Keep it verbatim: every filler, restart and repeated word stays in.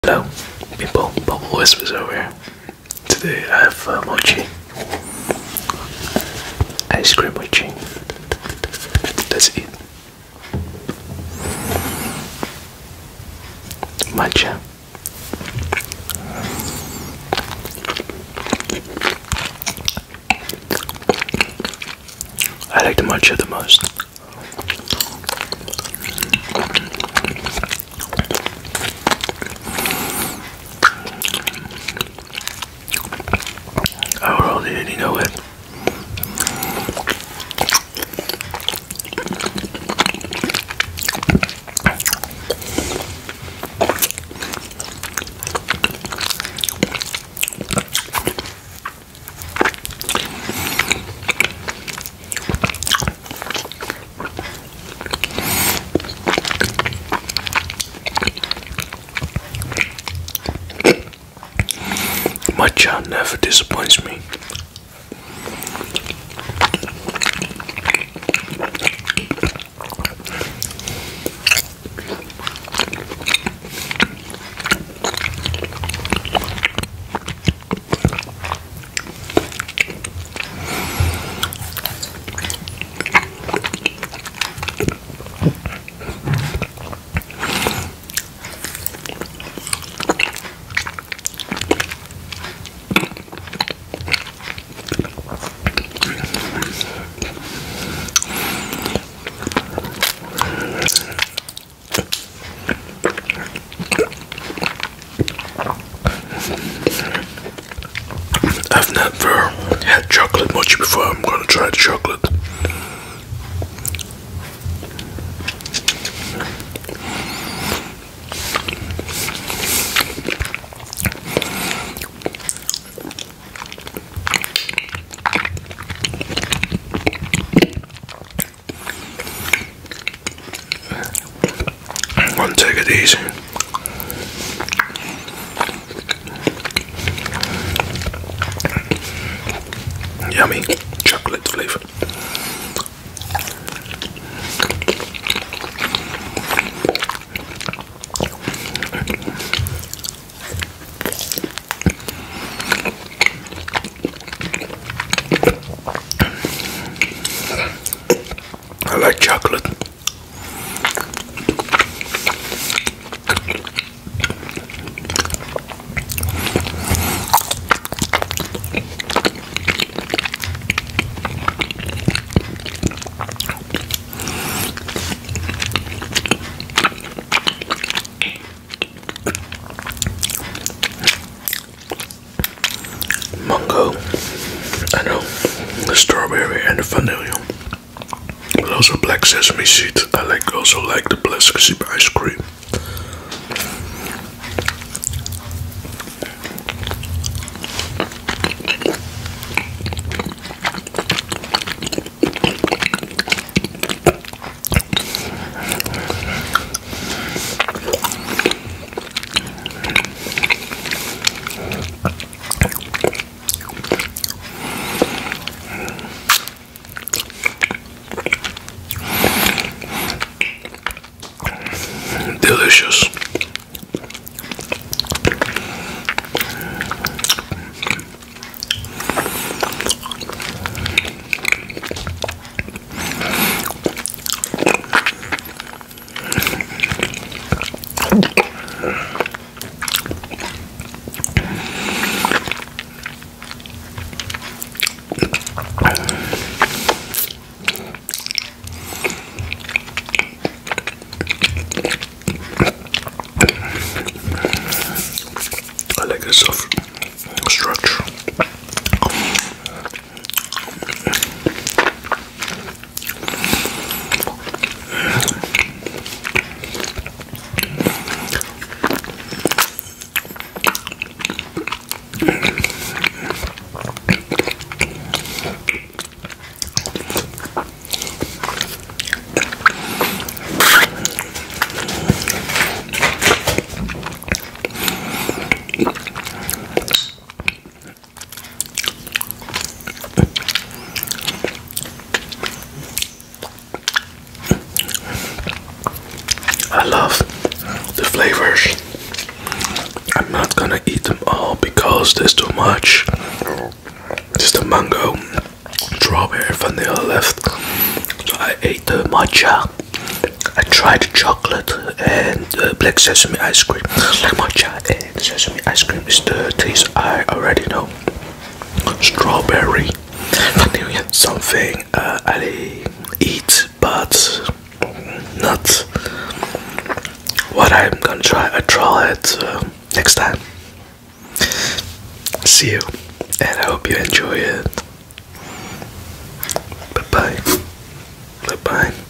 Hello, people. Bubble Whispers over here. Today I have uh, Mochi. Ice cream Mochi. Let's eat. Matcha. I like the matcha the most. I already know it. Matcha never disappoints me. I've never had chocolate mochi before. I'm gonna try the chocolate. I'm gonna take it easy. Yummy chocolate flavor. I like chocolate. Mango, I know, the strawberry and the vanilla, but also black sesame seed. I like also like the black sesame ice cream. I'm not gonna eat them all because there's too much. Just the mango, strawberry, vanilla left. So I ate the matcha. I tried the chocolate and the black sesame ice cream. Like matcha and sesame ice cream is the taste I already know. Strawberry, vanilla, something uh, I eat, but not what I'm gonna try. I try it uh, next time. See you, and I hope you enjoy it. Bye bye. Bye bye.